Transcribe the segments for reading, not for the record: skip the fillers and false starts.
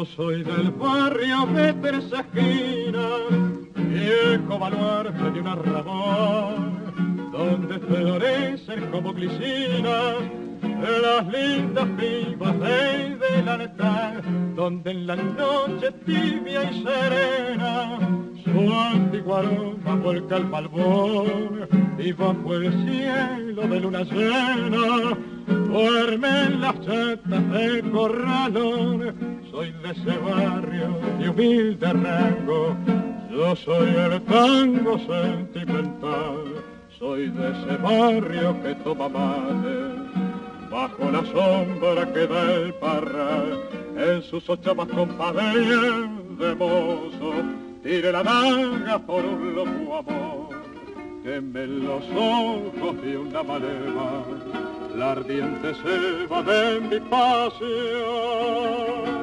soy del barrio de Tercera Esquina, viejo baluarte de un arrabal, donde florecen como glicinas las lindas vivas de la letal, donde en la noche tibia y serena su antiguo aroma vuelca al balbón, y bajo el cielo de luna llena duermen las chatas de corralón. Soy de ese barrio de humilde rango, yo soy el tango sentimental. Soy de ese barrio que toma mate bajo la sombra que da el parral, en sus ochavas compadres de mozo, tire la daga por un loco amor, queme en los ojos de una maleva la ardiente selva de mi pasión.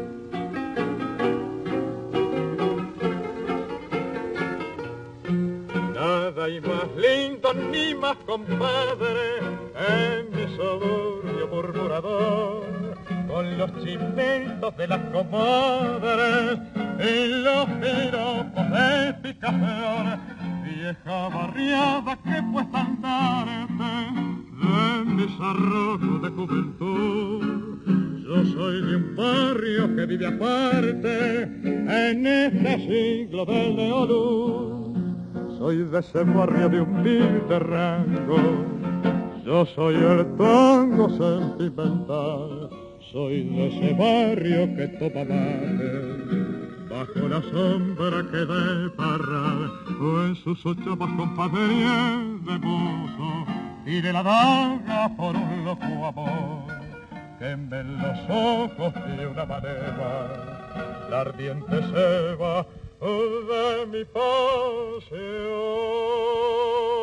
Nada hay más lindo ni más compadre en mi suburbio murmurador, con los chimentos de las comadres y los piropos de picaflor, vieja barriada que fue estandarte de mis arrojos de juventud. Yo soy de un barrio que vive aparte en este siglo del neoluz. Soy de ese barrio de humilde rango, yo soy el tango sentimental. Soy de ese barrio que toma mate bajo la sombra que da el parral, o en sus ochavas compadres de mozo, tire la daga por un loco amor, queme en los ojos de una manera la ardiente selva de mi pasión.